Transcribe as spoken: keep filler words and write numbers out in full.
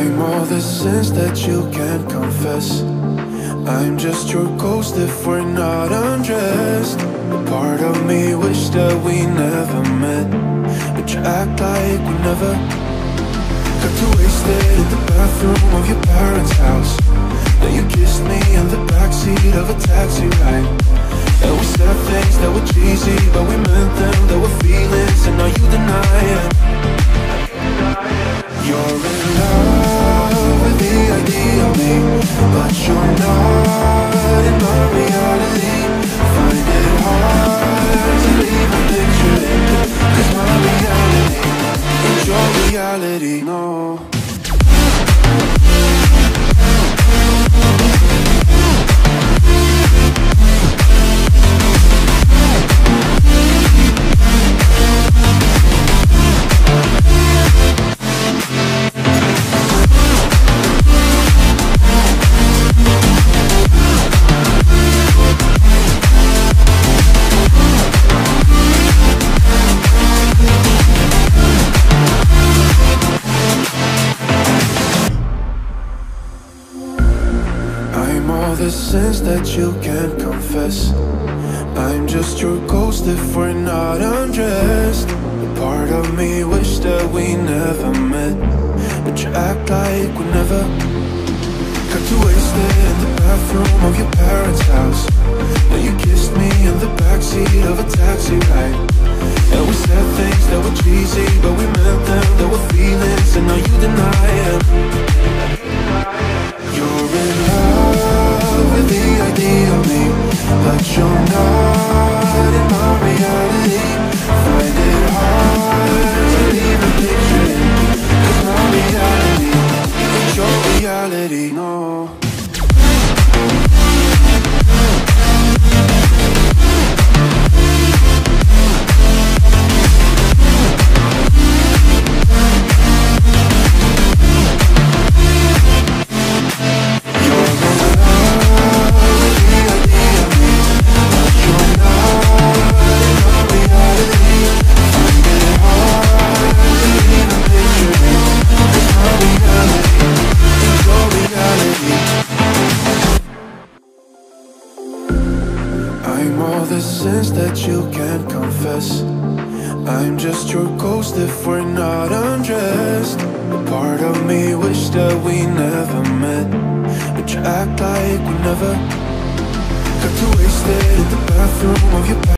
I'm all the sins that you can't confess. I'm just your ghost if we're not undressed. A part of me wish that we never met, but you act like we never. Got too wasted in the bathroom of your parents' house. Then you kissed me in the backseat of a taxi ride. And we said things that were cheesy, but we meant them. There were feelings, and now you deny it. You're in love with the idea of me, but you're not in my reality. Find it hard to leave a picture in, 'cause my reality ain't your reality, no. All the sins that you can't confess. I'm just your ghost if we're not undressed. A part of me wish that we never met, but you act like we never. Got too wasted in the bathroom of your parents' house. Then you kissed me in the backseat of a taxi ride. And we said things that were cheesy, but we meant them. There were feelings, and now you deny it. You're in love with the idea of me, but you're not in my reality. Find it hard to leave a picture in, 'cause my reality ain't your reality, no. I'm all the sins that you can't confess. I'm just your ghost if we're not undressed. A part of me wish that we never met, but you act like we never. Got too wasted in the bathroom of your